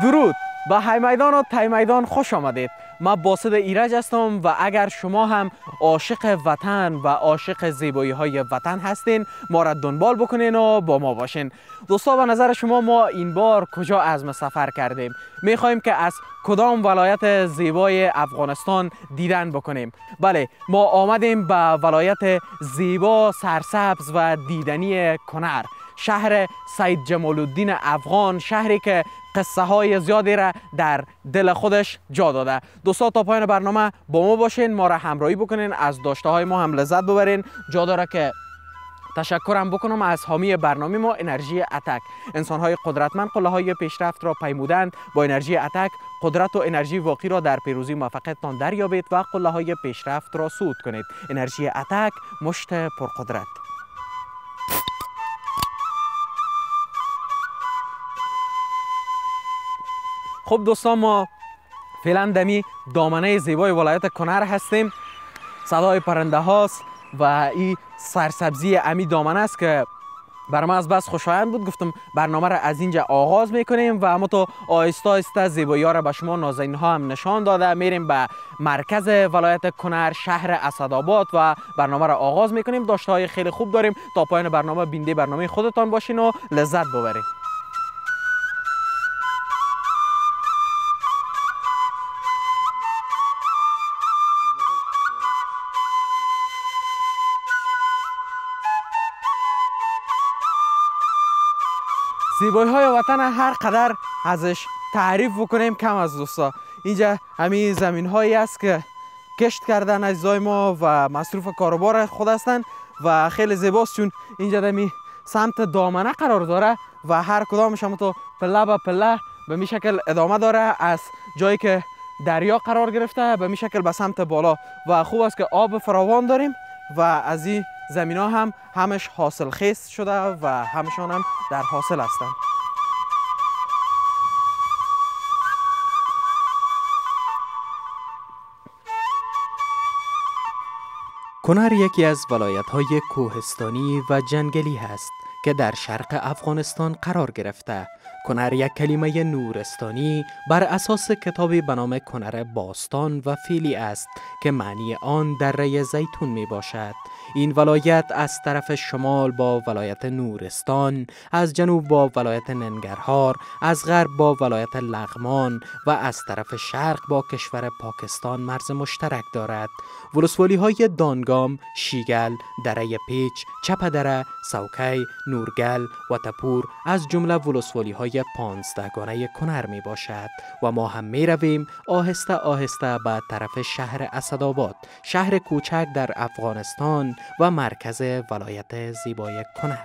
درود به های میدان و تای میدان خوش آمدید. من باسط ایرج هستم و اگر شما هم عاشق وطن و عاشق زیبایی های وطن هستین ما را دنبال بکنین و با ما باشین. دوستا به نظر شما ما این بار کجا عزم سفر کردیم؟ میخوایم که از کدام ولایت زیبای افغانستان دیدن بکنیم؟ بله، ما آمدیم به ولایت زیبا، سرسبز و دیدنی کنر، شهر سید جمال الدین افغان، شهری که قصه های زیادی را در دل خودش جا داده. دوستا تا پایان برنامه با ما باشین، ما را همراهی بکنین، از داشته های ما هم لذت ببرین. جا داره که تشکرم بکنم از حامی برنامه ما انرژی اتک. انسان های قدرتمند قله های پیشرفت را پیمودند. با انرژی اتک قدرت و انرژی واقعی را در پیروزی موفقیتتان دریابید و قله های پیشرفت را صعود کنید. انرژی اتک، مشت پرقدرت. خب دوستان، ما فعلا دمی دامنه زیبای ولایت کنر هستیم. صدای پرنده هاست و این سرسبزی امی دامنه است که برای من از بس خوشایند بود. گفتم برنامه را از اینجا آغاز میکنیم و اما تو آهسته آهسته زیبایی ها را به شما نازنین ها هم نشان داده میریم به مرکز ولایت کنر، شهر اسدآباد و برنامه را آغاز میکنیم. داشته های خیلی خوب داریم. تا پایان برنامه بینده برنامه خودتان باشین و لذت ببرید. زیبایی های وطن هر قدر ازش تعریف بکنیم کم از دوستا. اینجا همین زمین هایی است که کشت کردن عزیزای ما و مصروف کاروبار خود هستند و خیلی زیباست، چون اینجا دمی سمت دامنه قرار داره و هر کدامش هم تو پله به پله به می شکل ادامه داره. از جایی که دریا قرار گرفته به می شکل به سمت بالا و خوب است که آب فراوان داریم و از این زمین ها هم همش حاصل خیز شده و همشان هم در حاصل هستند. کنر یکی از ولایت‌های کوهستانی و جنگلی است که در شرق افغانستان قرار گرفته. کنر یک کلمه نورستانی بر اساس کتابی به نام کنر باستان و فیلی است که معنی آن دره زیتون می باشد. این ولایت از طرف شمال با ولایت نورستان، از جنوب با ولایت ننگرهار، از غرب با ولایت لغمان و از طرف شرق با کشور پاکستان مرز مشترک دارد. ولسوالی های دانگام، شیگل، دره پیچ، چپدره، سوکی، نورگل و تپور از جمله ولسوالی های 15 گانه کنر می باشد و ما هم می رویم آهسته آهسته به طرف شهر اسدآباد، شهر کوچک در افغانستان و مرکز ولایت زیبای کنر.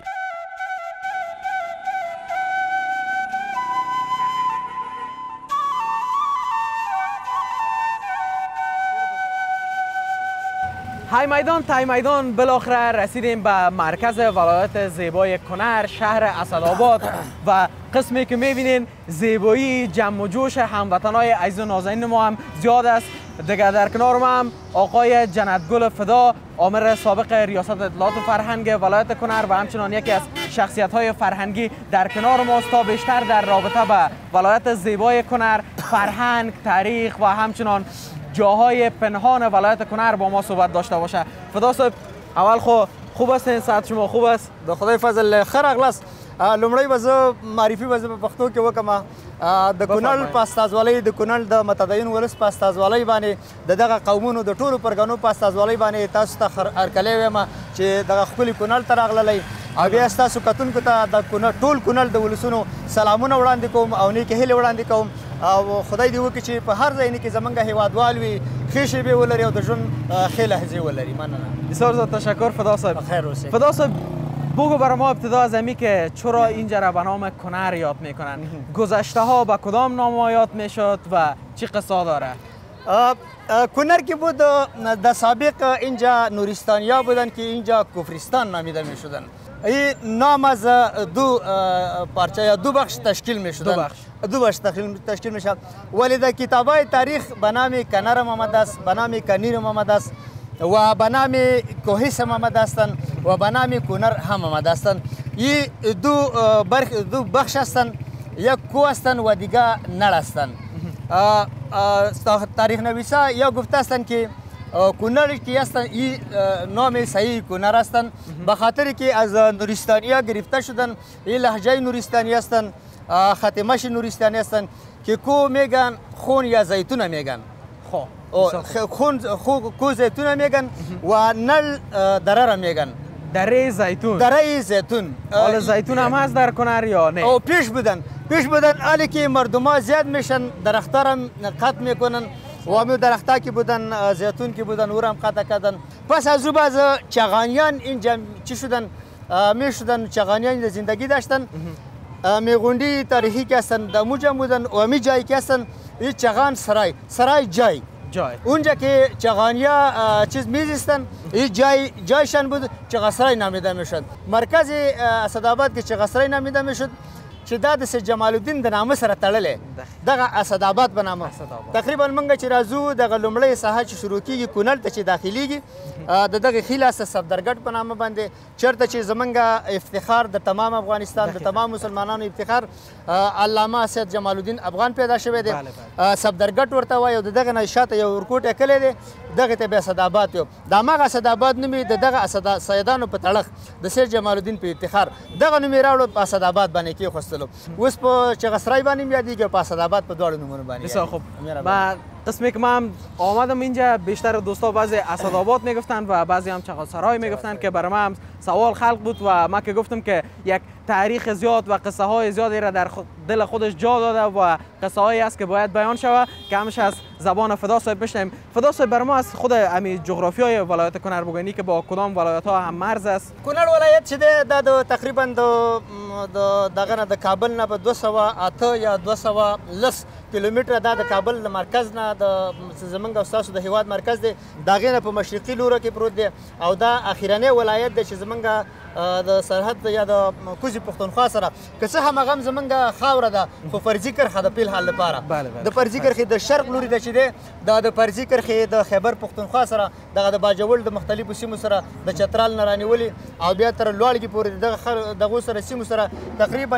های میدان تای میدان، بالاخره رسیدیم به مرکز ولایت زیبای کنر، شهر اسدآباد و قسمی که میبینین زیبایی جمع و جوش هموطنای عزیز و نازنین ما هم زیاد است. دیگه در کنار ما هم آقای جنتگل فدا، آمر سابق ریاست اطلاعات و فرهنگ ولایت کنر و همچنان یکی از شخصیت‌های فرهنگی در کنار ماست تا بیشتر در رابطه به ولایت زیبای کنر، فرهنگ، تاریخ و همچنان جاهای پنهان ولایت کنر با ما صحبت داشته باشه. فدا صاحب، اول خوب هستین؟ صحت شما خوب است؟ د خدای فضل خیر اغلاس. لومړی به زه معرفي به زه په پښتو کې وکړم. د کونړ په استازوالۍ، د کونړ د متدین ولس په استازوالۍ باندې د دغه قومونو د ټولو پرګنو په استازوالۍ باندې تاسو ته هرکلی وایم چې دغه ښکلي کونړ ته راغللی او بیا ستاسو کتونکو ته د ټول کونړ د ولسونو سلامونه وړاندې کوم او نیکې هیلې وړاندې کوم او خدای دې وکړي چې په هر ځای کې زمونږ هیوادوال وي، ښې شیبې ولري او د ژوند ښې لحظې ولري. مننه. بسیار زیاد تشکر فدا صاحب. بخیر اوسئ. فدا صاحب، بگو برای ما ابتدا از امی که چرا اینجا را به نام کنر یاد میکنن؟ گذشته ها به کدام نام یاد میشد و چی قصه داره؟ کنر که بود در سابق اینجا نورستانیا بودن که اینجا کفرستان نامیده میشدن. این نام از دو پارچه یا دو بخش تشکیل میشدن. دو بخش تشکیل میشد. ولی در کتابای تاریخ به نام کنر آمده است، به نام کنیر آمده است و به نام کوهیس هم آمده هستند و به نام کنر هم آمده هستند. این دو بخش هستند. یک کو هستند و دیگر نر هستند. تاریخ نویسا یا گفته هستند که کنر که هستند این نام صحیح کنر هستند به خاطر که از نورستانی ها گرفته شدن. این لهجه نورستانی هستند، ختمش نورستانی هستند که کو میگن خون یا زیتون میگن. کو زیتون میگن و نل دره را میگن. دره زیتون. دره زیتون. حالا زیتون هم هست در کنر یا نه؟ او پیش بودن حالی که مردم ها زیاد میشن درختها را قطع میکنن و همه درختها که بودن زیتون که بودن او را هم قطع کردن. پس از او باز چغانیان اینجا چی شدن؟ میشدن چغانیان زندگی داشتن. میغوندی تاریخی که هستن در موجم بودن و همی جایی که هستن این چغان سرای جای اونجا که چغانیا چیز میزیستن این جایشان بود چغسرای نامیده میشد. مرکز اسدآباد که چغسرای نامیده میشد چې دا د سید جمال الدین د نامه سره تړلې دغه اسدآباد په نامه. تقریبا موږ چې راځو دغه لومړۍ ساحه چې شروع کیږي کونړ ته چې داخلیږي د دغه خیل است صفدرګټ په نامه باندې چېرته چې زمونږ افتخار د تمام افغانستان د تمام مسلمانانو افتخار علامه سید جمال الدین افغان پیدا شوی دی. صفدرګټ ورته وایي او د دغه نه شاته یو ورکوټ یې کلی دی دغه ته بیا اسدآباد یو د هماغه اسدآباد نوم یې د دغه سیدانو په تړښ د سید جمال الدین په افتخار دغه نوم یې راوړو په اسدآباد باندې کېښوستلو. اوس په چغسرای باندې هم یادېږي او په اسدآباد په دواړو نومونو باندې. بسیار خوب. قسمی که من آمدم اینجا بیشتر دوستا بعضی اسدآباد میگفتن و بعضی هم چغسرای میگفتن که برای من هم سوال خلق بود و من که گفتم که یک تاریخ زیاد و قصه های زیادی را در دل خودش جا داده و قصه هایی است که باید بیان شود که همش از زبان فدا صاحب بشنویم. فدا صاحب برای ما از خود همین جغرافی های ولایت کنر بگویی که با کدام ولایت ها هم مرز است؟ کنر ولایت چې ده د تقریبا د کابل نه په 208 یا 210 کیلومتره دا د کابل د مرکز نه د زمونږ او ستاسو د هیواد مرکز دی د هغې نه په مشرقي لوره کې پروت دی او دا اخرنی ولایت دی چې زمونږ د سرحد یا د کوزي پښتونخوا سره که څه هم هغه هم زمونږ خاوره ده خو فرضي کرښه د فلحال لپاره د فرضي کرښې د شرق لوري ده چې دی دا د فرضي کرښې د خیبر پښتونخوا سره دغه د باجوړ د مختلفو سیمو سره د چترال نه رانیولي او بیا تر لوړګي پورې دغو سره سیمو سره تقریبا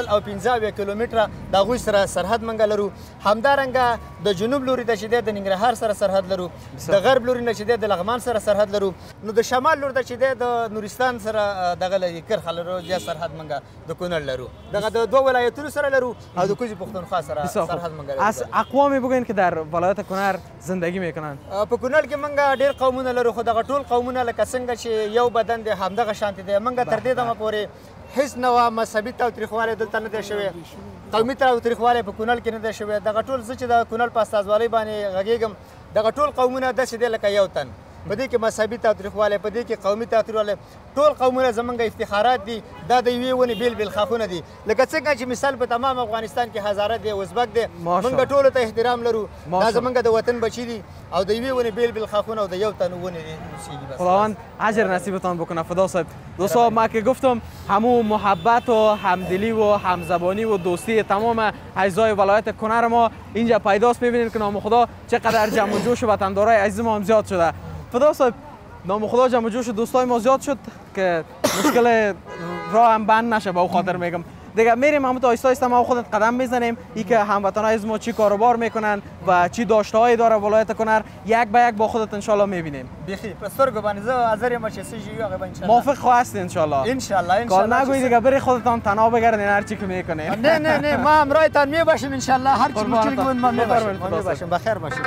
115 کیلومتره د هغوی سره سرحد موږ لرو. همدارنګه د جنوب لوري ده چې دی د ننګرهار سره سرحد لرو، د غرب لوري نه چې دی د لغمان سره سرحد لرو، نو د شمال لور ده چې دی د نورستان سره دغه لري کرښه لرو یا سرحد موږ د کونړ لرو. دغه د دوه ولایتونو سره لرو او د کوزي پښتونخوا سره سرحد موږ لرو. از اقوامی بگوین که در ولایت کنر زندگی میکنن؟ په کونړ کې موږ ډېر قومونه لرو خو دغه ټول قومونه لکه څنګه چې یو بدن دی همدغه شانتې دی. موږ تر دې دمه پورې هیڅ نوع مذهبي تاوتریخوالی دلته نه دی شوی، قومي تاوتریخوالی په کونړ کې نه دی شوی. دغه ټول زه چې د کونړ په استازوالۍ باندې غږېږم دغه ټول قومونه داسې دی لکه یو تن. په دې کې مذهبي تاوتریخوالی، په دې کې قومي تاوتریخوالی، ټول قومونه زمونږ افتخارات دي. دا د یوې ونې بیل بیل ښاخونه دي لکه څنګه چې مثال په تمام افغانستان کې هزاره دی، ازبک دی، موږ ټولو ته احترام لرو. دا زمونږ د وطن بچي دي او د یوې ونې بیل بیل ښاخونه او د یو تن ونې دي. خداوند اجر نصیبتان بکنه. فدا صاحب. دوستا ما که گفتم همون محبت و همدلی و همزبانی و دوستی تمام اعضای ولایت کنر ما اینجا پیداست. میبینید که نام خدا چقدر جمع و جوش و وطندارای عزیز ما هم زیاد شده. فدا صاحب نام خدا جمع و جوش دوستای ما زیاد شد که مشکل راه هم بند نشه. با او خاطر میگم دیگه میریم همون تا آهسته آهسته ما خودت قدم میزنیم ای که هموطنای از ما چی کاروبار میکنن و چی داشته‌هایی داره ولایت کنر یک به یک با خودت ان شاء الله میبینیم. بخیر پسترگو باندې حاضر ما چې سجی هغه باندې موافق خواست ان شاء الله. ان شاء الله کار نگوی دیگه بری خودتان تنها بگردین هر چی که میکنین. نه ما همراهتان میباشیم ان شاء الله هر چی مشکل بود ما میباشیم. بخیر باشید.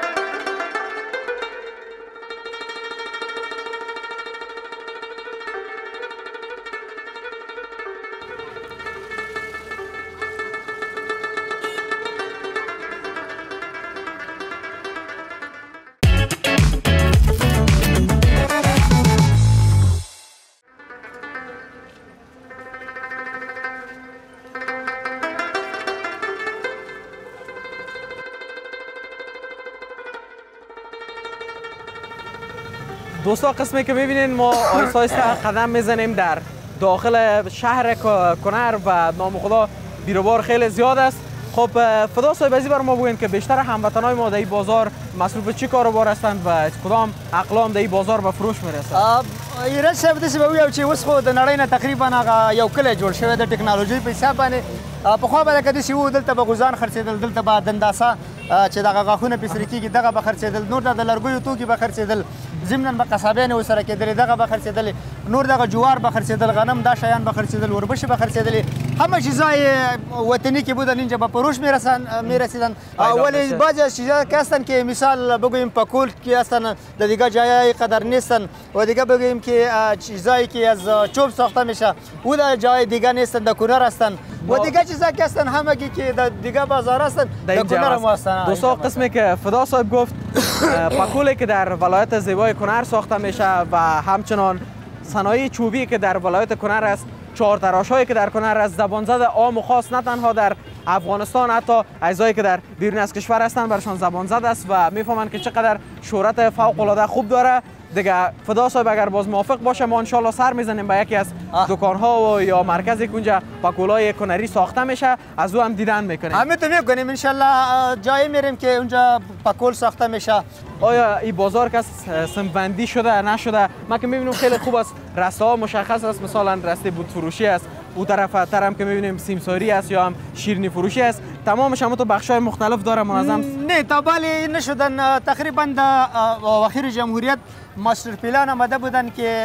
دوستا قسمی که میبینین ما آهسته آهسته قدم میزنیم در داخل شهر کنر و نام خدا بیروبار خیلی زیاد است. خب فدا صاحب ازی بر ما بگوین که بیشتر هموطنای ما در این بازار مصروف چی کاروبار هستند و کدام اقلام در این بازار به فروش میرسند؟ ایرج صاحب داسې به ووایو چې اوس خو د نړۍ نه تقریبا هغه یو کلی جوړ شوی د ټکنالوژۍ په حساب باندې پخوا به لکه داسې وو دلته به غوزان خرڅېدل دلته به دنداسه چې دغه غاښونه پرې سره کېږي دغه به خرڅېدل نور د لرګیو توکي به خرڅېدل ضمنا به قصابیانې ورسره کېدلې دغه به خرڅېدلې نور دغه جوار به خرڅېدل غنم دا شیان به خرڅېدل وربشې به خرڅېدلې همه چیزای وطنی که بودن اینجا به فروش میرسیدن ولی بعضی از چیزا که هستن که مثال بگوییم پکول که هستن در دیگه جای قدر نیستن و دیگه بگوییم که چیزایی که از چوب ساخته میشه او در جای دیگه نیستن در کنر هستن و دیگه چیزا که هستن همگی که در دیگه بازار هستن در کنر هم هستن. دوستا قسمی که فدا صاحب گفت پکولی که در ولایت زیبای کنر ساخته میشه و همچنان صنایع چوبی که در ولایت کنر است چهارتراش‌هایی که در کنر است زبانزد عام و خاص نه تنها در افغانستان حتی اعضایی که در بیرون از کشور هستند برشان زبانزد است و میفهمند که چقدر شهرت فوق العاده خوب داره. دیگه فدا صاحب اگر باز موافق باشه ما ان شاء الله سر میزنیم به یکی از دکان‌ها و یا مرکزی که اونجا پکولای کنری ساخته میشه از او هم دیدن میکنیم. همین تو میکنیم ان شاء الله جایی میریم که اونجا پکول ساخته میشه. آیا این بازار که سمبندی شده نشده؟ ما که میبینیم خیلی خوب است رسته ها مشخص است مثلا رسته بود فروشی است او طرف تر هم که میبینیم سیمساری است یا هم شیرینی فروشی است تمامش هم تو بخشای مختلف داره منظم نه تا بالی نشدن تقریبا در اواخر جمهوریت ماستر پلان آمده بودن که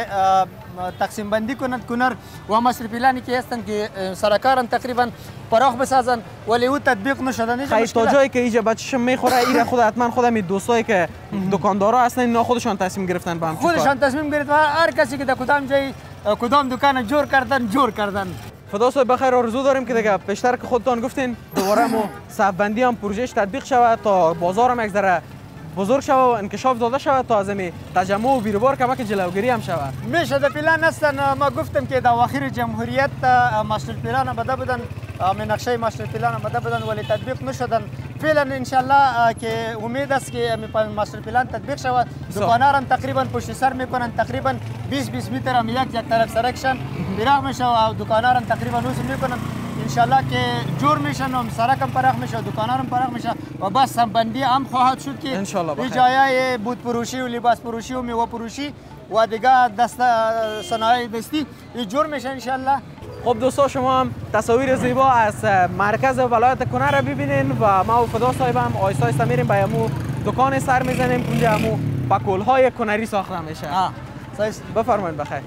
تقسیم بندی کنند کنر و ماستر پلانی که هستند که سرکارن تقریبا پراخ بسازن ولی او تطبیق نشدن. خیلی تا جایی که اینجا بچه‌ش میخوره ایره خود حتما خودم این دوستایی که دکاندارا هستن اینا خودشان تصمیم گرفتن به هم خودشان تصمیم گرفتن هر کسی که در کدام جای کدام دکان جور کردن. فدا صاحب بخیر آرزو داریم که دیگه پیشتر که خودتان گفتین دوباره مو صفبندی هم پروژهش تطبیق شود تا بازار هم یک ذره بزرگ شود و انکشاف داده شود تا از این تجمع و بیروبار کمک جلوگیری هم شود. میشه در پلان هستن ما گفتم که در اواخر جمهوریت ماستر پلان آمده بودن نقشه ماستر پلان آمده بودن ولی تطبیق نشدن. فعلا ان شاء الله که امید است که ماستر پلان تطبیق شود دکانداران تقریبا پشت سر میکنن تقریبا 20 متر هم یک طرف سرکشن براق میشه و دکانداران تقریبا روز میکنن ان شاء الله که جور میشن و سرک هم پراخ میشه و دکانداران پراخ میشه و بس سمبندی هم خواهد شد که این جایای بود فروشی و لباس فروشی و میوه فروشی و دیگه دست صنایع دستی جور میشه ان شاء الله. خب دوستا شما هم تصاویر زیبا از مرکز ولایت کنر را ببینین و ما و فدا صاحب هم آیسته آیسته میریم به همو دکان سر میزنیم که اونجا همو پکول‌های کنری ساخته میشه. بفرمایید بخیر.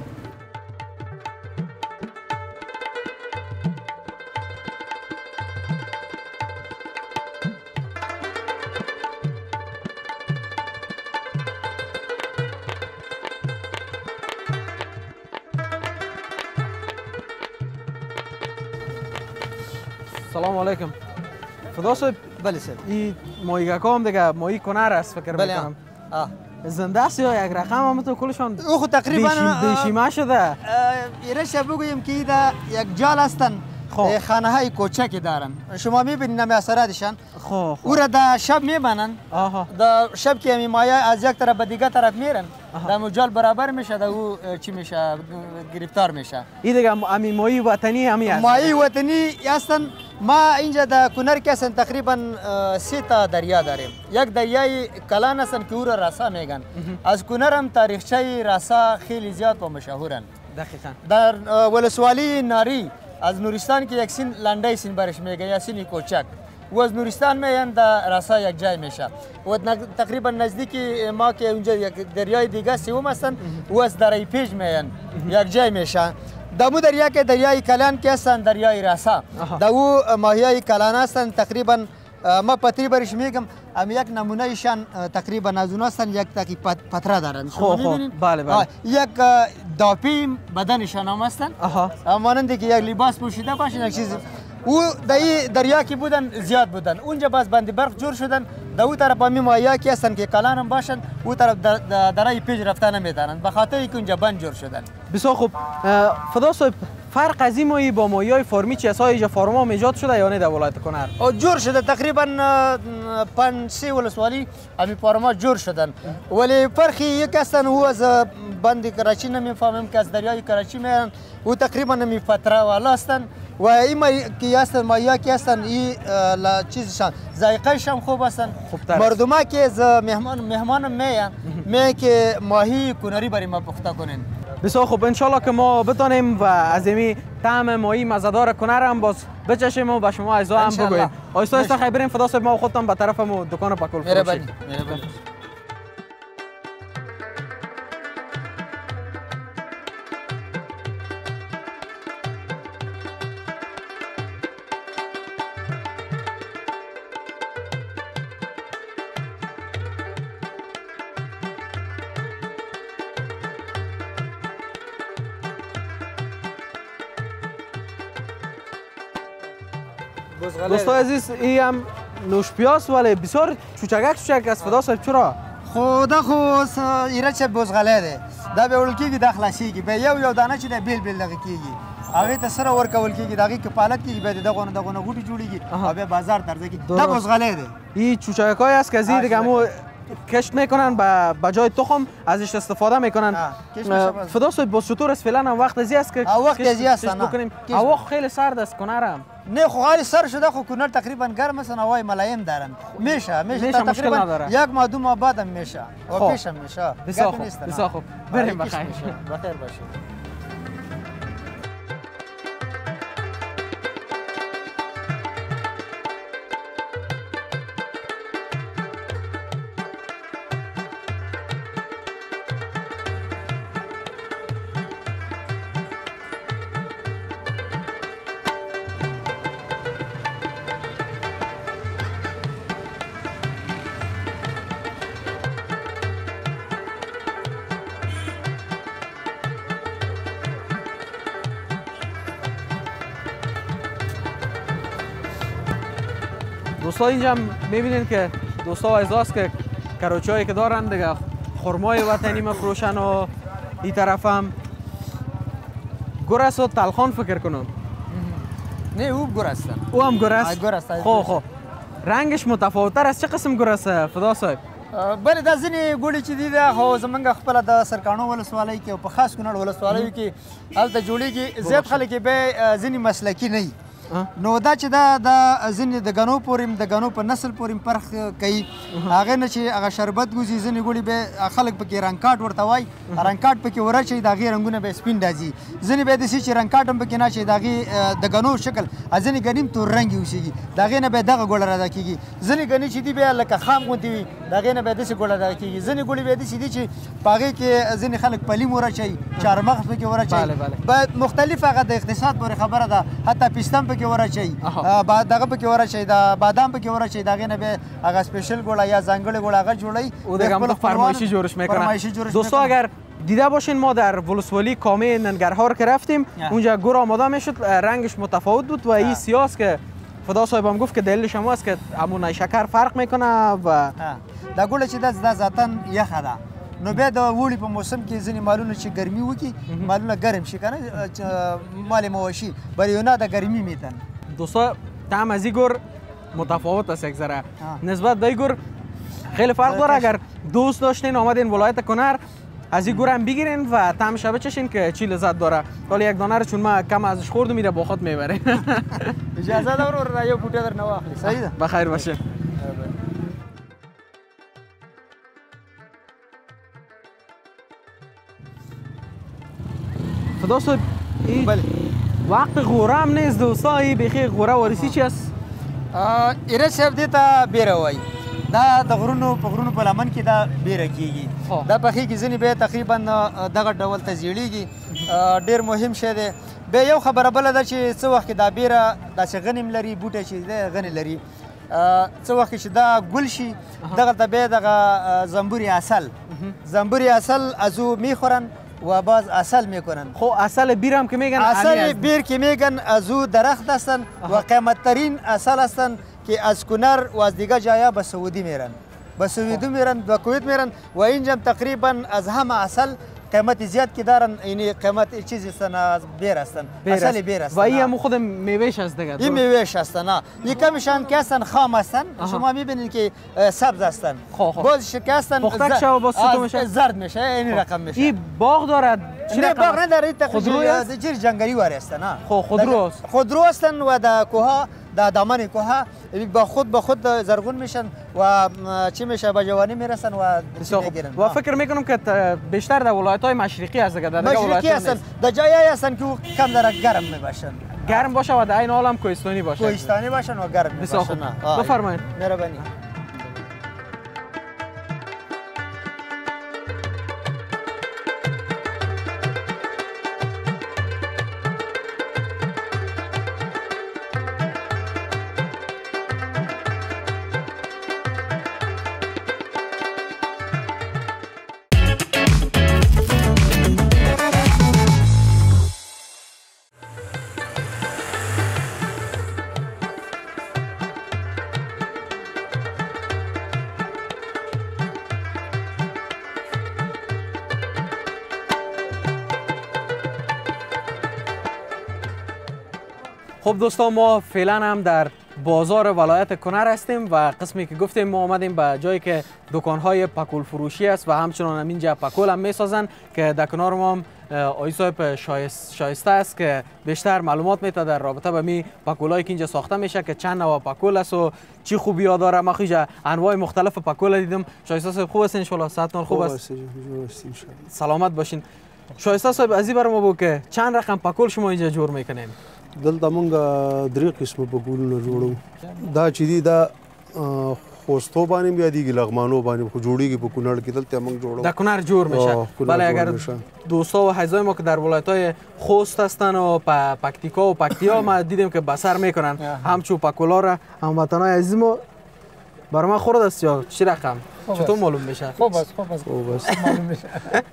سلام علیکم. فدا صاحب بله صاحب این ماهیگکا هم دیگه ماهی کنر است فکر میکنم. زنده است یا یک رقم هم تو کلشان او تقریبا بیشیمه شده. ایرش بگوییم که ایده یک جال هستن خانه های کوچکی دارن شما میبینید نمی اثراتشان او را در شب میبنن در شب که همی مایه از یک طرف به دیگه طرف میرن در مجال برابر میشه در او چی میشه گرفتار میشه. این دیگه همی ماهی وطنی همی هست ماهی وطنی هستن. ما اینجا در کنر که هستن تقریبا 3 تا دریا داریم. یک دریای کلان هستن که او را راسا میگن. از کنر هم تاریخچه راسا خیلی زیاد و مشهورن. دقیقاً در ولسوالی ناری از نورستان که یک سین لنده سین برش میگه یا سینی کوچک و از نورستان میان در راسا یک جای میشه و تقریبا نزدیکی ما که اونجا یک دریای دیگه سوم هستن و از درای پیج میان یک جای میشه. دمو دریا که دریای کلان که هستن دریای راسا دو ماهیای کلان هستن تقریبا ما پتری برش میگم ام یک نمونه ایشان تقریبا از اون هستن یک تاکی پتره دارن. بله یک داپی بدنشان هم هستن مانند که یک لباس پوشیده باشن یک چیز او دریا که بودن زیاد بودن اونجا باز بند برق جور شدن در او طرف همی ماهیا که هستن که کلان هم باشن او طرف درای پیج رفتن نمیتونن به خاطر که اونجا بند جور شدن. بسیار خوب. فدا صاحب فرق از این ماهی با ماهی‌های فارمی چی است؟ اینجا فارما هم ایجاد شده یا نه در ولایت کنر؟ جور شده تقریبا 5-6 ولسوالی همی فارما جور شدن ولی فرقی یک هستن او از بند کراچی نمیفهمم که از دریای کراچی میان او تقریبا نمی فتره والا هستن و این ماهی که هستن ماهیا که هستن این چیزشان ذائقه‌ش هم خوب هستن. مردما که از مهمان میان که ماهی کنری برای ما پخته کنین بسیار خوب، انشالله که ما بتانیم و از این طعم ماهی مزه‌دار کنر هم باز بچشیم و به شما عزیزا هم بگوییم. آیستا آیستا خیلی بریم فدا صاحب، ما خودتان به طرف دکان پکول فروشی. دوستان عزیز، این هم نوش پیاز ولی بسیار چوچک است. فدا صاحب چرا؟ خدا خو ایره چه بوزغله ده دا به ولکیږي د خلاصيږي به یو دانه چې د بیل دغه کیږي هغه ته سره ورکول کیږي دغه کفالت کیږي به دغه غوټي جوړیږي او به بازار ترځي دا بوزغله ده. این چوچکای است که از این دیگه مو کشت میکنن به جای تخم ازش استفاده میکنن. فدا صاحب باز چطور است فعلا هم وقت ازی است که وقت ازی است بکنیم؟ هوا خیلی سرد است کنرم. نه خو خالی سر شده خو کنر تقریبا گرم است، هوای ملایم دارن. میشه تقریبا یک ماه دو ماه بعدم میشه و پیشم میشه. بسیار خوب بریم بخیر. بخیر باشه. دوستا اینجا میبینین که دوستا اعزاز که کروچایی که دارن دیگه خرمای وطنی مفروشن و این طرف هم گرس و تلخان فکر کنم. نه او گرستن. او هم گرست؟ خب رنگش متفاوت‌تر است. چه قسم گرسه فدا صاحب؟ بله دا ځینې ګوړې چې دي دا خو زمونږ خپله د سرکاڼو ولسوالۍ کې او په خاص کونړ ولسوالیو کې هلته جوړېږي. زیات خلک یې به ځینې مسلکي نه وي، نو دا چې دا ځینې د ګنو پورې د ګنو په نسل پورې فرق کوي. هغې نه چې هغه شربت ګوځي، ځینې ګوړې به خلک پکې رنګ کاټ ورته وایي، رنګ کاټ پکې ورچوي، د هغې رنګونه به سپین راځي. ځینې به یې داسې چې رنګ کاټ هم پکې نه اچوي، د هغې د ګنو شکل ځینې ګني هم تور رنګې اوسېږي، د هغې نه به دغه ګوړه رادا کېږي. ځینې ګني چې دي بیا لکه خام غوندې وي، د هغې نه به داسې ګوړه رادا کېږي. ځینې ګوړې بیا داسې دي چې په هغې کې ځینې خلک پلیم ورچوي، چهارمغز پکې ورچوي، باید مختلف هغه د اقتصاد پورې خبره ده، حتی پسته هم پکې ورچوي، دغه پکې ورچوي، د بادام پکې ورچوي، د هغې نه بیا هغه سپیشل ګوړه یا ځانګړې ګوړه هغه جوړوي او دیگه هم فرمایشی جورش میکنن. دوستا اگر دیده باشین ما در ولسوالی کامه ننگرهار که رفتیم اونجا گور آماده میشد، رنگش متفاوت بود و این سیاست که فدا صاحب هم گفت که دلیلش هم است که همون شکر فرق میکنه و دا ګوړه چې دا ذاتاً یخه ده، نو بیا د اوړي په موسم کې ځینې مالونه چې ګرمي وکړي مالونه ګرم شي که نه مال مواشی بریونه د ګرمي میتن. دوستا طعم از این گور متفاوت است یک ذره نسبت به این گور خیلی فرق داره. اگر دوست داشتین آمدین ولایت کنر از این گور هم بگیرین و طعمش بچشین که چی لذت داره. ولی یک دانه رو چون ما کم ازش خوردم میره با خود میبره. اجازه ده ورور یو بوټه در نه واخلي. صحیح ده، بخیر باشه. فدا صاحب بله وقت غوره هم نیست دوستا، این بیخی غوره وارسی چی است؟ ایره صاحب دې ته بیره وایي. دا د غرونو په لمن کې دا بیره کېږي. دا پخېږي، ځینې بیا تقریبا دغه ډول ته زیړېږي. ډېر مهم شی دی. بیا یو خبره بله ده چې څه وخت کې دا بیره داسې غنم لري، بوټی چې دی غنې لري، څه وخت چې دا ګل شي دغلته بیا دغه زنبوری اصل ازو میخورن و باز اصل میکنن. خب اصل بیر هم که میگن اصل بیر که میگن ازو درخت هستن و قیمت ترین اصل هستن که از کنر و از دیگه جایا به سعودی میرن، و کویت میرن و اینجا تقریبا از همه اصل قیمت زیاد که دارن، یعنی قیمت چیزی هستن از بیر هستن، اصل بیر هستن. و این هم خود میوهش هست دیگه. این میوهش هستن. این کمشان که هستن خام هستن، شما میبینید که سبز هستن. بازش که هستن پختک شو باز سوتو میشه، زرد میشه، این رقم میشه. این باغ دارد؟ نه باغ نداره، تقریبا جنگلی واری هستن. خودرو است. خودرو هستن و د کوها د دامن کوها با خود زرغون میشن و چی میشه به جوانی میرسن و میگیرن. و فکر میکنم که بیشتر در ولایت‌های مشرقی هست دیگه. در مشرقی هستن، در جایی هستن که کم در گرم میباشن، گرم باشه و در این حال هم کوهستانی باشه. کوهستانی باشن و گرم میباشن. بفرمایید. مهربانی. خب دوستان، ما فعلا هم در بازار ولایت کنر هستیم و قسمی که گفتیم ما آمدیم به جایی که دکانهای پکول فروشی است و همچنان اینجا پکول هم میسازن که در کنار ما هم آقای صاحب شایسته است که بیشتر معلومات میده در رابطه با می پکولایی که اینجا ساخته میشه که چند نوع پکول است و چی خوبی ها داره. ما خیلی انواع مختلف پکول دیدم. شایسته صاحب خوب است ان شاء الله؟ صحتتون خوب است؟ سلامت باشین. شایسته صاحب از این بر ما بگو که چند رقم پکول شما اینجا جور میکنین؟ دلته مونږ درې قسمه پکولونه جوړو. دا چې دي دا خوستو باندې بیا دیږي، لغمانو باندې خو جوړیږي په کونړ کې. دلته موږ جوړو، در کنر جور میشه. بله، اگر دوستا و حیزای ما که در ولایت‌های خوست هستن و پکتیکا و پکتیا ما دیدیم که بسر میکنن همچون پکولا را هموطنای عزیز ما. برای ما خورد است یا چی رقم؟ چطور معلوم میشه؟ خوب است معلوم میشه.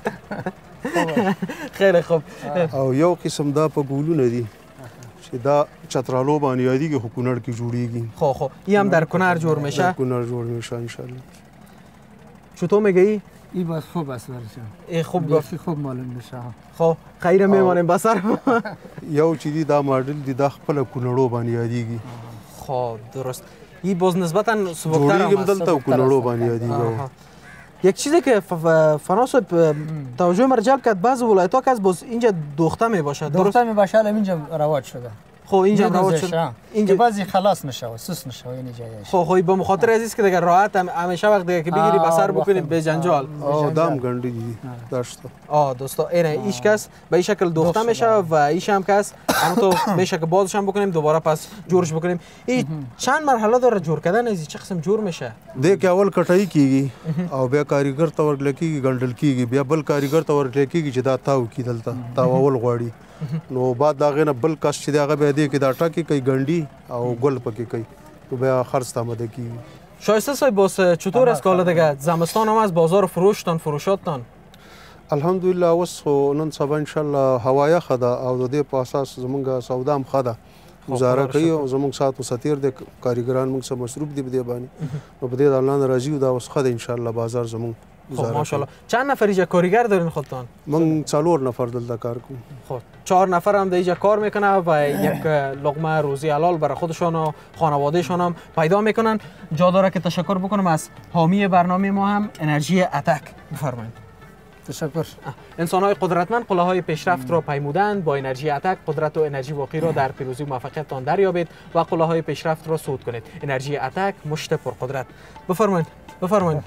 خیلی خوب. او یو قسم دا پکولونه دي چې دا چترالو باندې یادیږي، خو کونړ کې جوړیږي. خب این هم در کنر جور میشه؟ در کنر جور میشه ان شاء الله. چطور میگی؟ این باز خوب است ورشه. این خوب گفتی، خوب معلوم میشه. خب خیر میمانیم بسر. یو چې دي دا ماډل دي دا خپل کونړو باندې یادیږي. خب درست. این باز نسبتا سبکتر هم است. دلته کونړو باندې یادیږي. یک چیزی که فناس توجه مرا جلب کرد، بعضی ولایت‌ها که از باز اینجا دوخته میباشه. دوخته میباشه، الان اینجا رواج شده. خب اینجا رواج شده. اینجا بعضی خلاص میشه و سوس میشه و این جایش. خب به مخاطر عزیز که دیگه راحت همیشه وقت دیگه که بگیری بسر بکنید به جنجال. دام گندی دي داشت. دوستا ایش کس به این شکل دوخته میشه و ایش هم کس همون تو میشه که بازش هم بکنیم دوباره پس جورش بکنیم. این چند مرحله داره جور کردن؟ از چه قسم جور میشه؟ دیگه اول کټای کیږي او بیا کاریګر ته ورګل کیږي، ګندل کیږي، بیا بل کاریګر ته ورګل کیږي چې دا تاو کی دلته تاول غواړي. نو بعد دا غنه بل کس چې دا به دی کې دا ټاکی کوي ګنډي او ګل پکې کوي، تو بیا خرڅ آماده کیږي. شایسته صاحب باز چطور است که حالا دیگه زمستان هم از بازار فروشتان فروشاتتان؟ الحمدلله اوس خو نن سبا ان شاء الله هوا یخه ده او د دې په اساس زمونږ سودا هم ښه ده، گزاره کوي او زمونږ ساعت مساتیر د کاریګران موږ سره مصروف دي په دې باندې. نو په دې د الله راضي او دا اوس ښه ده ان شاء الله بازار زمونږ. خب ماشاءالله. چند نفر اینجا کارگر دارین خودتان؟ من 4 نفر دلته کار کوم. خب 4 نفر هم اینجا کار میکنه و یک لقمه روزی حلال برای خودشان و خانوادهشان هم پیدا میکنن. جا داره که تشکر بکنم از حامی برنامه ما هم انرژی اتک. بفرمایید. تشکر. انسان‌های قدرتمند قله‌های پیشرفت را پیمودند. با انرژی اتک قدرت و انرژی واقعی را در پیروزی و موفقیتتان دریابید و قله‌های پیشرفت را صعود کنید. انرژی اتک مشت پرقدرت. بفرمایید. بفرمایید.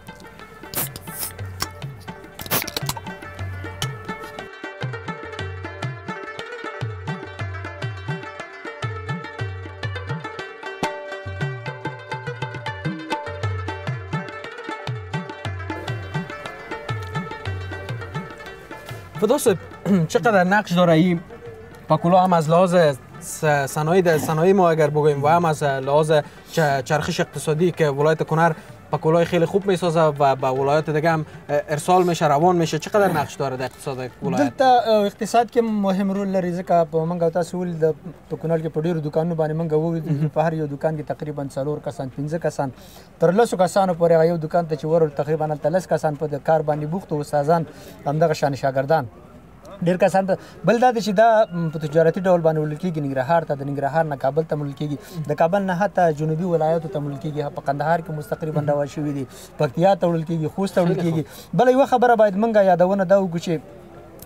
فداس چقدر نقش داره این پکولا هم از لحاظ صنایع ما اگر بگوییم و هم از لحاظ چرخش اقتصادی که ولایت کنر پکولای خیلی خوب میسازه و به ولایت دیگه هم ارسال میشه، روان میشه. چقدر نقش داره در اقتصاد ولایت؟ دلته اقتصاد کې مهم رول لري ځکه په منګه تاسو ول د کونړ کې په ډیرو دکانونو باندې منګه وو په هر یو دکان کې تقریبا 4 کسان 15 کسان تر 10 کسانو پورې یو دکان ته چې ور تقریبا 30 کسان په کار باندې بوخت او استادان همدغه شان شاګردان ډیر کسان ته بل دا چې دا په تجارتي ډول باندې ولل کېږي. ننګرهار ته د ننګرهار نه کابل ته ملل کېږي، د کابل نه حتی جنوبي ولایتو ته ملل کېږي، په قندهار کې مستقریبا روا شوي دي، پکتیا ته وړل کېږي، خوست ته وړل کېږي. بل یو خبره باید منګه یادونه دا وکړو چې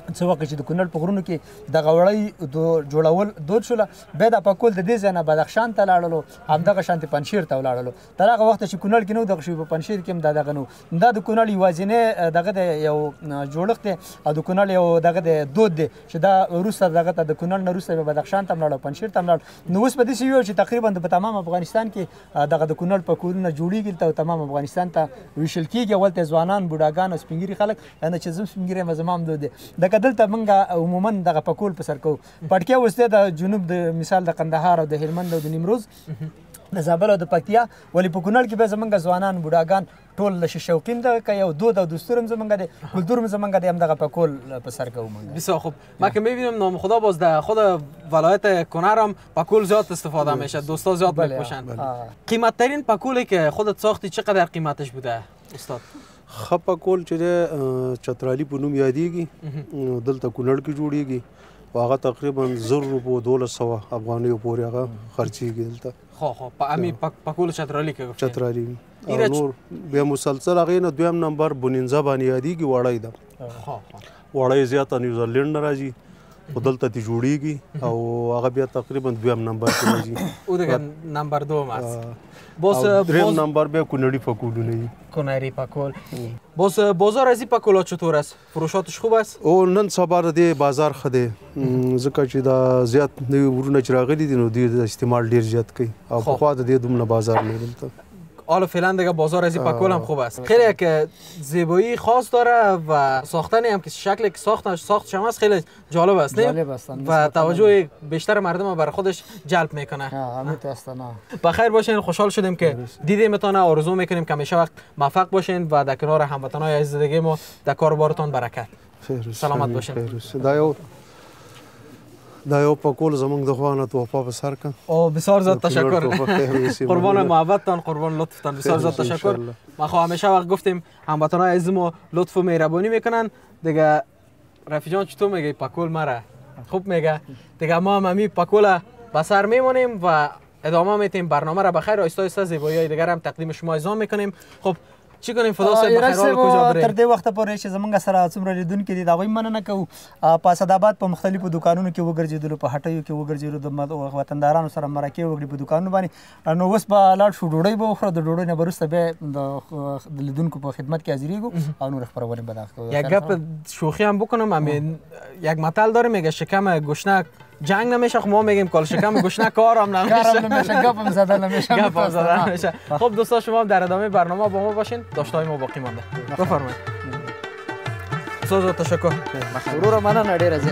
څه وخت چې د کونړ په غرونو کې دغه وړۍ جوړول دود شوله بیا د پکول د دې ځای نه بدخشان ته لاړلو همدغه شانتې پنجشیر ته ولاړلو تر هغه وخته چې کونړ کې نه و دغه شی په پنجشیر کې هم دا دغه نه و دا د کونړ یوازینی دغه د یو جوړښت دی او د کونړ یو دغه د دود دی چې دا وروسته دغه ته د کونړ نه وروسته به بدخشان ته هم لاړ پنجشیر ته هم لاړ نو اوس په داسې یو چې تقریبا په تمام افغانستان کې دغه د کونړ پکولونه جوړېږي او تمام افغانستان ته ویشل کېږي اول ته ځوانان بوډاګان او سپین ږیري خلک یعنې چې زه سپین ږیری یم زما هم دود دی لکه دلته موږ عموما دغه پکول په سر کوو پټکیا اوس دی د جنوب د مثال د قندهار او د هلمند او د نیمروز د زابل او د پکتیا ولې په کونړ کې به زمونږ ځوانان بوډاګان ټول له شوقین دغه که یو دود او دستور هم زمونږ دی کلتور هم زمونږ دی همدغه پکول په سر کوو موږ بسیار خوب من که میبینم نام خدا باز در خود ولایت کنر هم پکول زیاد استفاده میشه دوستا زیاد میپوشن قیمت ترین پکولی که خودت ساختی چقدر قیمتش بوده استاد ښه پکول چې دی چترالی په نوم یادېږي دلته کونړ کې جوړېږي او هغه تقریبا 1000 روپو 1200 افغانیو پورې هغه خرچېږي دلته خو په همین پکول چترالی که گفتین چترالی نور بیا مسلسل هغې نه دویم نمبر بونینزه باندې یادېږي وړی ده وړی زیاته نیوزرلینډ نه راځي خو دلته دې جوړېږي او هغه بیا تقریبا دویم نمبر کې راځي او دیگه نمبر دوم است دریم نمبر بیا کونړی پکولونه دي کنری پکول بازار از این پکولا چطور است فروشاتش خوب است او نن سبا د بازار ښه دی ځکه چې دا زیات نوي ورونه چې راغلي دي نو دوی د استعمال ډیر زیات کوي او پخوا د دې دومره بازار نه دلته حالا فعلا دیگه بازار از این پکول هم خوب است خیلی که زیبایی خاص داره و ساختنی هم که شکلی که ساختش هم است خیلی جالب است و توجه بیشتر مردم برای خودش جلب میکنه بخیر باشین خوشحال شدیم که دیدیمتان آرزو میکنیم که همیشه وقت موفق باشین و در کنار هموطنای عزیز دیگه ما در کاربارتان برکت سلامت باشین دا یو پکول زمونږ د خوا نه تحفه په سر که او بسیار زیاد تشکر قربان محبتتان قربان لطفتان بسیار زیاد تشکر ما خب همیشه وقت گفتیم هموطنای عزیز ما لطف و مهربانی میکنن دیگه رفیق جان چطور میگه پکول مره خوب میگه دیگه ما هم همین پکول به سر میمونیم و ادامه میتیم برنامه را بخیر آیسته آیسته زیبایی دیگر هم تقدیم شما اعزام میکنیم خب چی کنیم فدا صاحب بخیر حال کجا بریم تر دې وخته پورې چې زمونږ سره څومره لیدونکي دي د هغوی مننه کوو په اسداباد په مختلفو دوکانونو کې وګرځېدلو په هټیو کې وګرځېدلو د وطندارانو سره مرکې وکړې په دوکانونو باندې نو اوس به لاړ شو ډوډۍ به وخورو د ډوډۍ نه به وروسته بیا د لیدونکو په خدمت کې حاضرېږو او نور خپرونې به دا کوو یک گپ شوخی هم بکنم همین یک متل داره میگه شکم گشنک جنگ نمیشه خب ما میگیم کال شکم گشنه کارم نمیشه گپم زده نمیشه خب دوستا شما در ادامه برنامه با ما باشین داشتهای ما باقی مانده بفرمایید بسیار تشکر ضرور مننه ډیره زیات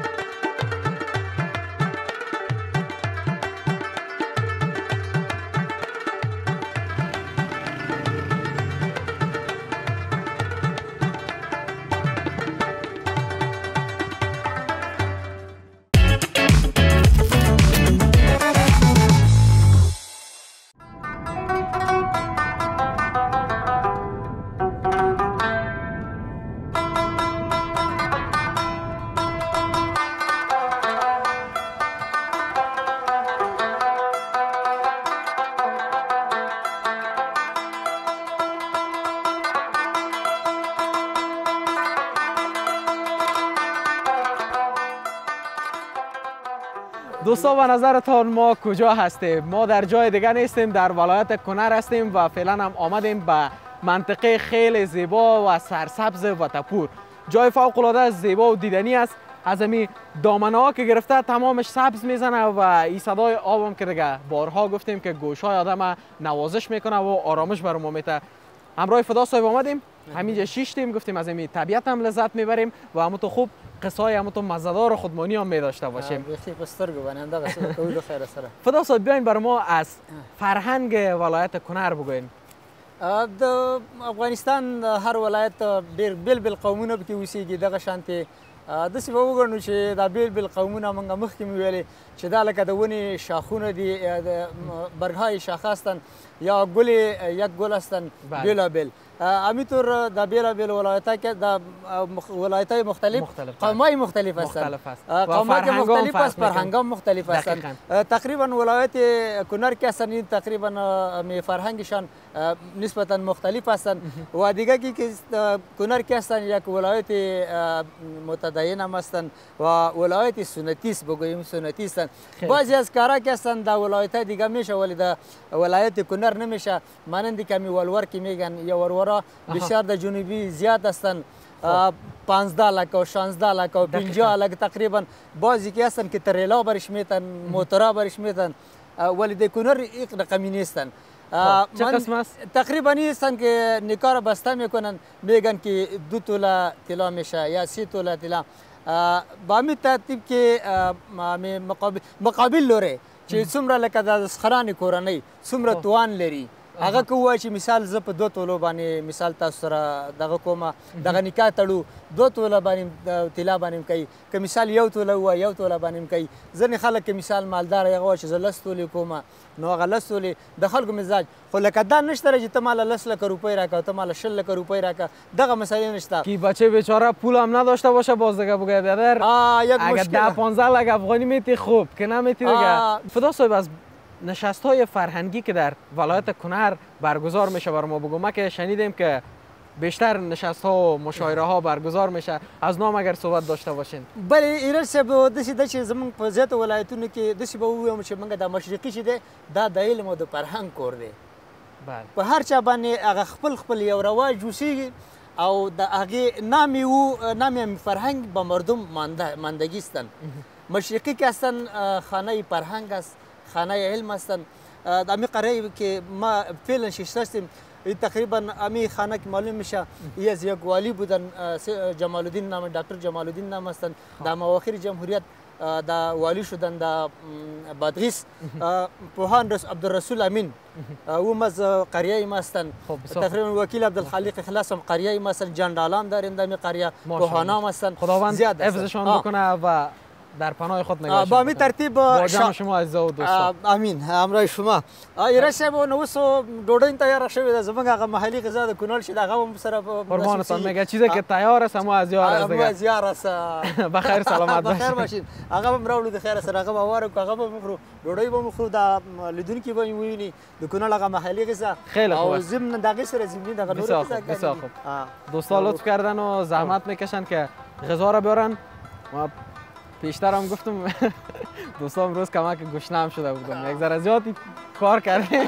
دوستا به نظرتان ما کجا هستیم؟ ما در جای دیگر نیستیم، در ولایت کنر هستیم و فعلا هم آمدیم به منطقه خیلی زیبا و سرسبز و تپور. جای فوق العاده زیبا و دیدنی است. از همین دامنه ها که گرفته تمامش سبز میزنه و این صدای آب هم که دیگه بارها گفتیم که گوشهای آدم نوازش میکنه و آرامش بر ما میده. همراه فدا صاحب آمدیم، همینجا شیشتیم، گفتیم از همین طبیعت هم لذت میبریم و همون تو خوب قصای همون تو مزه‌دار و خودمانی هم می داشته باشیم. بخیر بسترگو بننده قصه کوی خیر سره. فدا صاحب بیاین برای ما از فرهنگ ولایت کنر بگوین. د افغانستان هر ولایت ډیر بیل قومونه پکې اوسېږي دغه شانتې داسې به وګڼو چې دا بیل قومونه موږ مخکې مې ویلې چې دا لکه د ونې شاخونه دي د برگهای شاخه هستند یا گل یک گل هستند بیلابیل همینطور در بیلابیل ولایت‌های مختلف قوم‌های مختلف هستند قوم‌های مختلف است فرهنگ‌ها مختلف هستند تقریبا ولایت کنر که هستند تقریبا فرهنگشان نسبتا مختلف هستند و دیگه که کنر که هستند یک ولایت متدین هم هستند و ولایت سنتی است، بگوییم سنتی هستند. بعضی از کارا که هستند در ولایت دیگه میشه ولی در ولایت کنر نمیشه، مانند کمی ولور که میگن یا ورورا بسیار در جنوبی زیاد هستند، 15 لک و 16 لک و 50 لک تقریبا. بعضی که هستند که تریلا برش میتن، موتورا برش میتن، ولی در کنر یک رقمی نیستند. چه قسم است؟ تقریبا نیستن که نکار بسته میکنن، میگن که 2 توله طلا میشه یا 3 توله طلا. با همین ترتیب که مقابل لوره چې څومره لکه د اسخرانې کورنۍ څومره توان لري، هغه که ووایي چې مثال زه په 2 تولو باندې مثال تاسو سره دغه کومه دغه نکاح تړو 2 توله باندې طلا باندې کوي، که مثال 1 توله ووایي 1 توله باندې کوي. ځینې خلک که مثال مالدار هغه وایي چې زه 10 تولې کومه، نو هغه 10 تولې د خلکو مزاج. خو لکه دا نشته چې ته ماله 10 لک روپۍ راکړه او ته ماله 20 لک روپۍ راکړه، دغه مسئله نشته که بچه بیچاره پول هم نداشته باشه باز دیگه بگه بیادر اگر 10-15 لک افغانی میتی خوب که نمیتی دیگه. فدا صاحب، از نشست های فرهنگی که در ولایت کنر برگزار میشه بر ما بگو. ما که شنیدیم که بیشتر نشست ها و مشاوره ها برگزار میشه، از نام اگر صحبت داشته باشین. بله ایرج صاحب، داسې ده چې زموږ په زیاتو ولایتونو کې داسې به ووایم چې موږ د مشرقي چې دی دا د علم او د فرهنګ کور دی. په هر چا باندې هغه خپل یو رواج اوسېږي او د هغې نام فرهنگ با مردم ماندگی هستند. مشرقی که هستند خانه فرهنگ است، خانه علم هستند. امی قراره که ما فعلا شستیم تقریبا امی خانه که معلوم میشه ای از یک والی بودن، جمال الدین نام، دکتر جمال الدین نام هستند. در مواخر جمهوریت دا والی شدن در بادغیس. پوهان عبدالرسول امین او از قریه ما هستند. تقریبا وکیل عبدالخالق اخلاص هم قریه ما هستند. جندالان داریم در قریه، پوهانا هم هستند. خداوند حفظشان بکنه و در پناه خود نگهشان. با همین ترتیب با جمع شما عزیزا و دوستان. امین. همراه شما. ایرج صاحب نو اوس ډوډۍ تیار شوې ده، زموږ هغه محلي غذا د کونړ چې د هغه هم سره قربانتان میگه چیزی که تیار است اما از یار است دیگه. از یار است. بخیر سلامت باشین. بخیر باشین. هغه هم راوړو د خیر سره، هغه به واره کو، هغه به مخرو ډوډۍ به مخرو د لیدونکي به ویني د کونړ هغه محلي غذا. خیلی خوب. او ضمن دغه سره ضمن دغه نور غذا. بسیار خوب. دوستان لطف کردن و زحمت میکشن که غذا را بیارن. ما پیشتر هم گفتم دوستان امروز کمک گشنه هم شده بودم، یک ذره زیادی کار کردیم.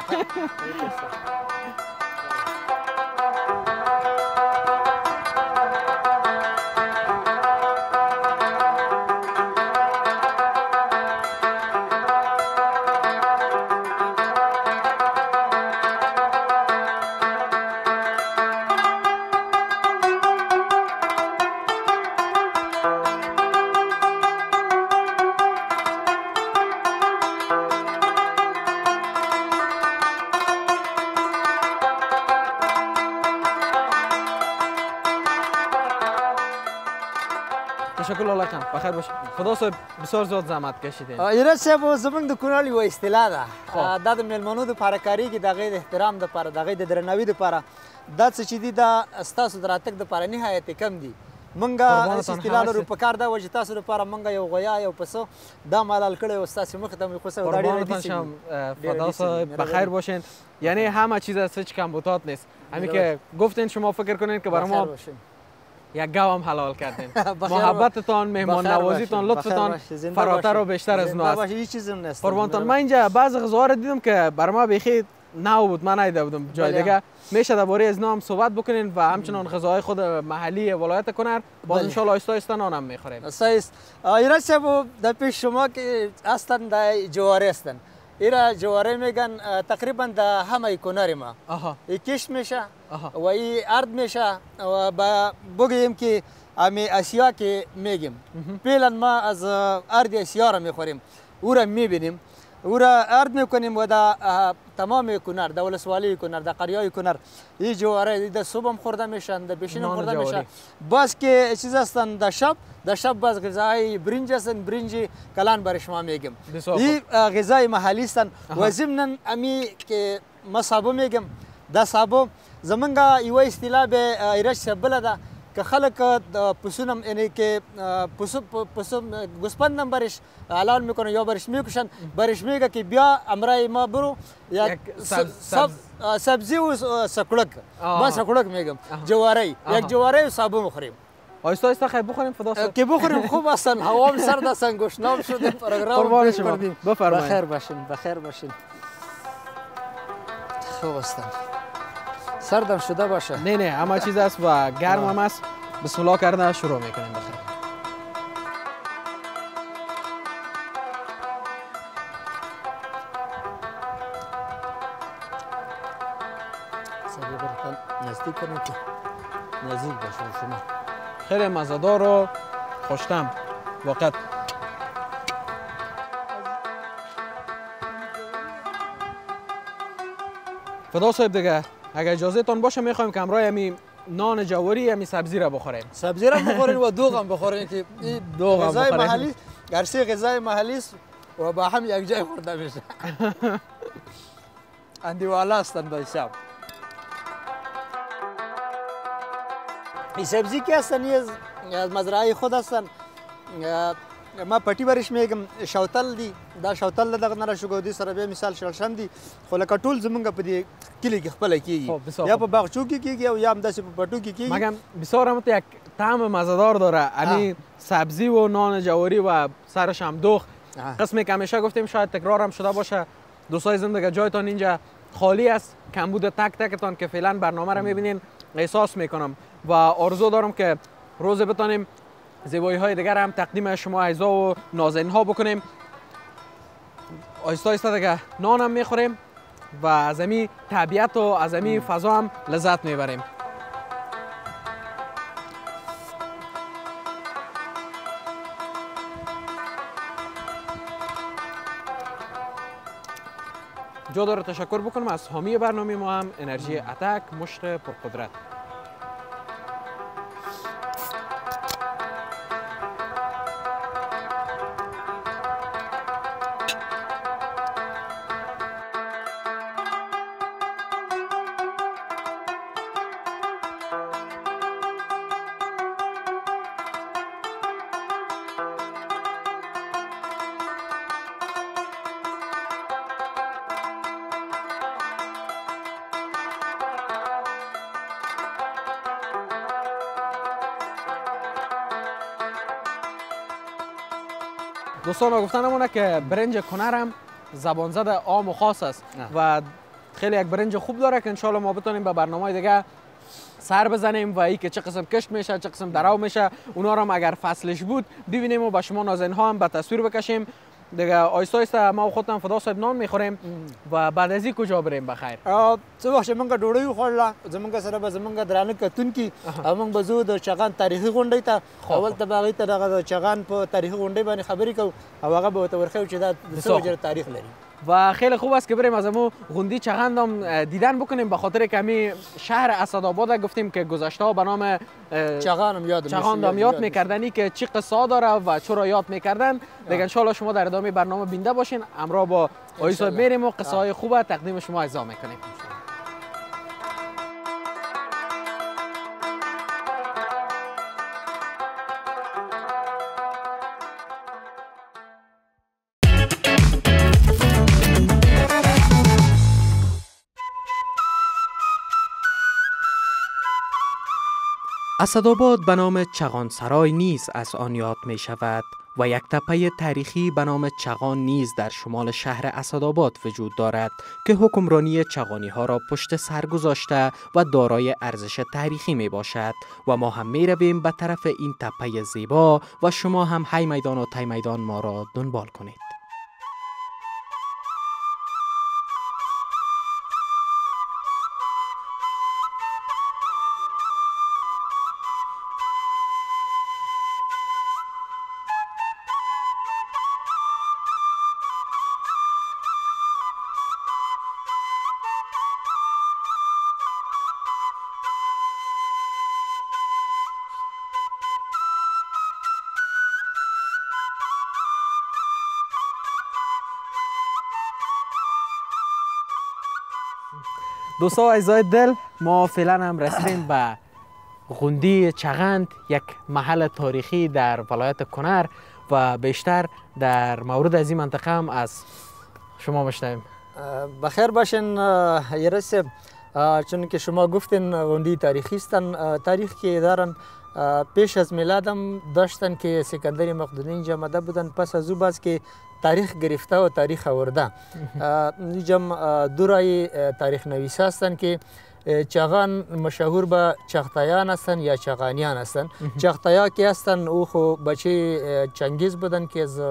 تشکر الله کن. بخیر باشید. خدا صاحب بسیار زیاد زحمت کشیدین. ایرج صاحب زمونږ د کونړ یوه اصطلاح ده، دا د میلمنو دپاره کارېږي، د هغې د احترام دپاره، د هغې د درناوي دپاره. دا څه چې دي دا ستاسو د راتګ دپاره نهایت کم دي. مونږ هسې اصطلاح لرو، په کار دا وه چې تاسو دپاره مونږ یو غویا یو پسه دا ملال کړی و ستاسې مخې ته مې خو دا ډېر قربانتان شم. فدا صاحب بخیر باشین. یعنی همه چیز است، هیچ کمبودات نیست. همین که گفتین شما فکر کنین که برای ما یک گاو هم حلال کردین. محبتتان، مهمان نوازیتان، لطفتان فراتر و بیشتر از نو است. قربانتان، من اینجا بعض غذاها رو دیدم که بر ما بیخی نو بود، من ندیده بودم جای دیگه. میشه درباره از نام صحبت بکنین و همچنان غذاهای خود محلی ولایت کنر باز ان شاء الله آهسته آهسته نان هم میخوریم. صحیح است. ایرج صاحب در پیش شما که هستند در جواره هستند. ایرا جواره میگن تقریبا در همه کنر ما. کشت میشه و ای ارد میشه و بگیم که امی اسیا که میگیم. فعلا ما از ارد اسیا را میخوریم، او را میبینیم، او را ارد میکنیم و در تمام کنر، در ولسوالی کنر، در قریای کنر این جواره در صبح هم خورده میشن، در بشین هم خورده میشن. باز که چیز هستن در شب باز غذای برنج هستن، برنج کلان برای شما میگم. این غذای محلی هستن و ضمن امی که ما صابو میگم، دا صابو زمونږ یوه اصطلاح به ایرج صاحب بله ده که خلق پسونم یعنی که پسو گوسپندم برش الان میکنه یا برش میکشن برش میگه که بیا امرای ما برو یک سبزی و سکولک ما سکولک میگم جواره یک جواره و صابون بخوریم آیستا آیستا خیلی بخوریم فدا صاحب که بخوریم خوب هستن هوا سرد هستن گشنام شده پروگرام قربان شما بفرمایید بخیر باشین بخیر باشین خوب هستن سردم شده باشه نه نه همه چیز است و گرم هم است بسم الله کرده شروع میکنیم بخیر سریع برتن نزدیک کنید که نزدیک باشه شما خیلی مزه‌دار و خوشتم واقعا فدا صاحب دیگه اگر اجازه تان باشه میخوایم که امروز همین نان جواری همین سبزی را بخوریم سبزی را بخورین و دوغم بخورین که این غذای محلی گرچه غذای محلی است و با هم یک جای خورده میشه اندیوالا هستن با حساب این سبزی که هستن از مزرعه خود هستن ما پټی برش میگم شوتل دی دا شوتل دغه نه شګو دي سره به مثال شلشم دي خو لکه ټول زمونږ په دې کلی کې خپل کیږي یا په باغچو کې کیږي او یا هم داسې په پټو کې کیږي مگم بسیار هم یک طعم مزه‌دار داره یعنی سبزی و نان جواری و سرش هم دوغ قسمی که همیشه گفتیم شاید تکرار هم شده باشه دوستای زندگی جایتان اینجا خالی است کمبود تک تکتان که فعلا برنامه را میبینین احساس میکنم و آرزو دارم که روز بتانیم زیبایی های دیگر هم تقدیم شما اعضا و نازنین ها بکنیم آهسته آهسته دیگه نان هم میخوریم و از امی طبیعت و از امی فضا هم لذت میبریم جا داره تشکر بکنم از حامی برنامه ما هم انرژی اتک مشت پرقدرت دوستان گفتنمونه که برنج کنرم زبان زده عام و خاص است و خیلی یک برنج خوب داره که انشالله ما بتونیم به برنامه دیگه سر بزنیم و ای که چه قسم کشت میشه چه قسم درو میشه اونا رو هم اگر فصلش بود ببینیم و با شما نازنین ها هم به تصویر بکشیم دیگه آیسته آیسته ما خودم فدا صاحب نان میخوریم و بعد از این کجا بریم بخیر څه وخت موږ ډوډۍ وخوړله زمونږ سره به زمونږ درانه کتونکي او موږ به ځو د چغان تاریخي غونډۍ ته اول ته به هغوی ته دغه چغان په تاریخي غونډۍ باندې خبرې کوو او هغه به ورته ورښیو چې دا د څه وجې تاریخ لري و خیلی خوب است که بریم از امو غوندی چغند هم دیدن بکنیم به خاطر که همین شهر اسدآباد گفتیم که گذشته ها به نام چغند هم یاد میکردنی که چی قصه داره و چرا یاد میکردن دیگه انشالله شما در ادامه برنامه بینده باشین امرا با آقای صاحب میریم و قصه های خوب تقدیم شما اجرا میکنیم اسدآباد به نام چغان سرای نیز از آن یاد می شود و یک تپه تاریخی به نام چغان نیز در شمال شهر اسدآباد وجود دارد که حکمرانی چغانی ها را پشت سر گذاشته و دارای ارزش تاریخی می باشد و ما هم می رویم به طرف این تپه زیبا و شما هم هی میدان و تی میدان ما را دنبال کنید. دوستان عزیزای دل ما فعلا هم رسیدیم به غوندی چغند یک محل تاریخی در ولایت کنر و بیشتر در مورد از این منطقه هم از شما بشنویم. بخیر باشین یرس، چون که شما گفتین غوندی تاریخی هستن، تاریخ که دارن پیش از میلاد هم داشتن که سکندر مقدونی اینجا آمده بودن، پس از او باز که تاریخ گرفته و تاریخ آورده. اینجا دو رای تاریخ نویس هستن که چغان مشهور به چغتایان هستن یا چغانیان هستن. چغتایا که هستن او خو بچه چنگیز بودن که از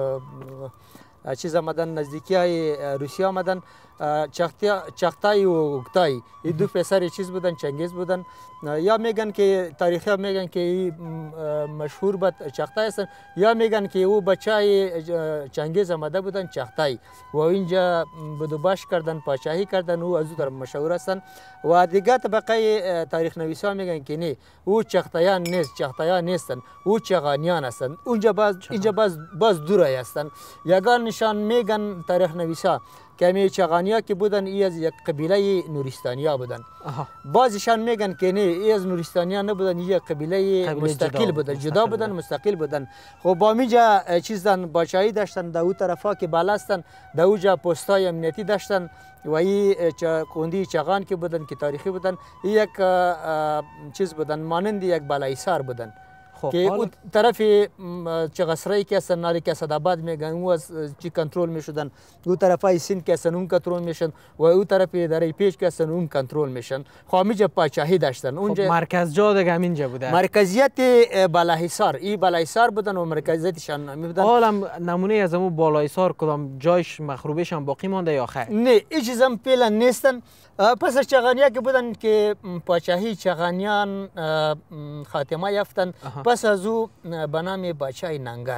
چیز آمدن، نزدیکی های روسیه آمدن. چغتای و اوکتای این دو پسر چیز بودن، چنگیز بودن. یا میگن که تاریخی ها میگن که مشهور به چغتای هستن، یا میگن که او بچه چنگیز آمده بودن چغتای و اینجا بدوباش کردن، پاچاهی کردن، او از او طرف مشهور هستن. و دیگه طبقه تاریخ نویسا میگن که نه، او چغتایان نیست، چغتایان نیستن، او چغانیان هستن. اینجا باز دورای هستن. یگان نشان میگن تاریخ نویسا که می چغانیا که بودن ای از یک قبیله نورستانیا بودن. بعضیشان میگن که نه، ای از نورستانیا نبودن، یک قبیله مستقل بودن، جدا بودن، مستقل بودن. خب با میجا چیزن بادشاهی داشتن، در او طرفا که بالا هستن، در اوجا پستای امنیتی داشتن و ای غوندی چغان که بودن که تاریخی بودن، یک چیز بودن مانند یک بالایسار بودن که اون طرف چغسرایی که هستن، نالی که اسدآباد میگن، او از چی کنترل میشدن، او طرفای سند که هستن اون کنترل میشن و او طرف دره پیش که هستن اون کنترل میشن. خب همینجا پاچاهی داشتن. اونجا مرکز جا دیگه همینجا بوده، مرکزیت بالاحصار، این بالاحصار بودن و مرکزیتشان می بودن. حالا نمونه از اون بالاحصار کدام جایش مخروبهش هم باقی مانده یا خیر؟ نه، هیچ چیز هم فعلا نیستن. پس از چغانیا که بودن که پاچاهی چغانیان خاتمه یافتن، پس از او به نام پادشاه ننگر،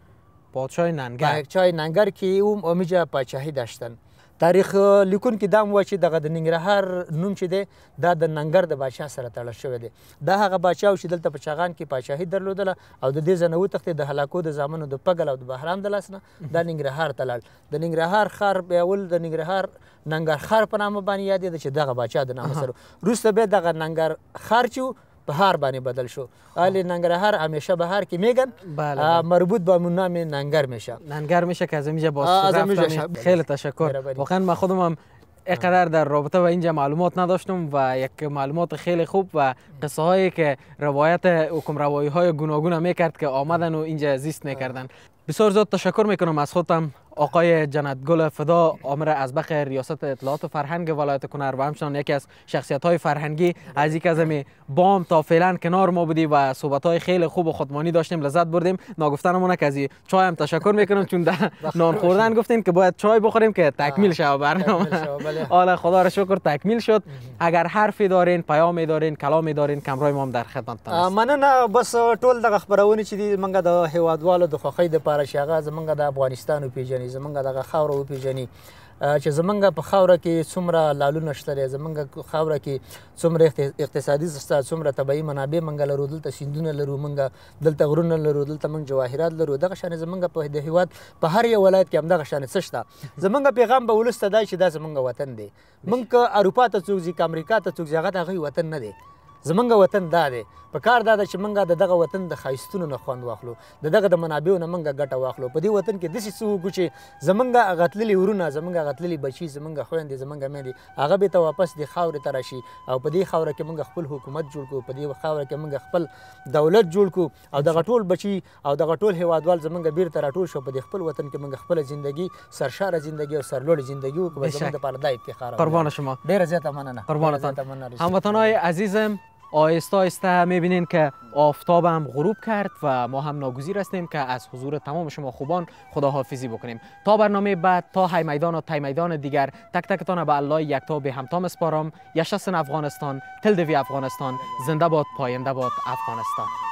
پادشاه ننگر که او امیجا پاچاهی داشتن. تاریخ لیکون کې دا مو چې دغه د ننګرهار نوم چې دی دا د ننګر د بادشاه سره تړل شوی دی. دا هغه بادشاه چې دلته په چغان کې پاچاهي درلودله او د دې ځای نه وتښتېد د هلاکو د زامنو د پګل او د بهرام د لاس نه دا ننګرهار ته لاړ. د ننګرهار ښار بیا اول د ننګرهار ننګرخار په نامه باندې یادېده چې دغه بادشاه د نامه سره. وروسته بیا دغه ننګرخار چې بهار باندې بدل شو. ولی ننگرهار همیشه بهار که میگن مربوط با نام ننگر میشه. ننگر میشه که از اینجا رفتم. خیلی تشکر. واقعا من خودم هم اینقدر در رابطه با اینجا معلومات نداشتم و یک معلومات خیلی خوب و قصه هایی که روایت حکم روایی های گوناگون میکرد که آمدن و اینجا زیست میکردن. بسیار زیاد تشکر میکنم از خودم آقای جنتگل فدا، آمر ازبق ریاست اطلاعات و فرهنگ ولایت کنر و همچنان یکی از شخصیت های فرهنگی از یک از بام تا فعلا کنار ما بودی و صحبت های خیلی خوب و خودمانی داشتیم، لذت بردیم. ناگفتنمون که از چای هم تشکر میکنم چون در نان خوردن گفتیم که باید چای بخوریم که تکمیل شود برنامه. حالا خدا را شکر تکمیل شد. اگر حرفی دارین، پیامی دارین، کلامی دارین، کمرای ما هم در خدمتتان است. مننه. بس ټول دغه خبرونه چې دي منګه د هیوادوالو د خوښۍ د پاره شغه زمونږ د افغانستان پیژنې، زمونږ دغه خاوره وپیژني چې زمونږ په خاوره کې څومره لالونه شته دی، زمونږ خاوره کې څومره اقتصادي شته، څومره طبیعي منابع موږ لرو، دلته سیندونه لرو، موږ دلته غرونه لرو، دلته موږ جواهرات لرو. دغه شانې زمونږ په د هیواد په هر یو ولایت کې همدغه شانې څه شته. زمونږ پیغام به ولس ته دی چې دا زمونږ وطن دی. موږ که اروپا ته څوک ځي، که امریکا ته څوک ځي، هغه د هغوی وطن نه دی. زمونږ وطن دا دی. په کار دا ده چې موږ د دغه وطن د ښایستونو نه خوند واخلو، د دغه د منابعو نه موږ ګټه واخلو. په دې وطن کې داسې څه وکړو چې زمونږ هغه تللي ورونه، زمونږ هغه تللي بچي، زمونږ خویندې، زمونږ میندې هغه بېرته واپس دې خاورې ته راشي او په دې خاوره کې موږ خپل حکومت جوړ کړو، په دې خاوره کې موږ خپل دولت جوړ کړو او دغه ټول بچي او دغه ټول هیوادوال زمونږ بیرته راټول شو. په دې خپل وطن کې موږ خپله زندګي سرشاره زندګي او سرلوړې زندګي وکړو. زمونږ دپاره دا افتخار. قربان شما. ډېره زیاته مننه. قربانتان. هموطنهای عزیزم، آهسته آهسته میبینین که آفتاب هم غروب کرد و ما هم ناگزیر هستیم که از حضور تمام شما خوبان خداحافظی بکنیم. تا برنامه بعد، تا های میدان و تای میدان دیگر، تک تکتان به الله یکتا به همتا مسپارم. یشسن افغانستان، تل دوی افغانستان، زنده باد، پاینده باد افغانستان.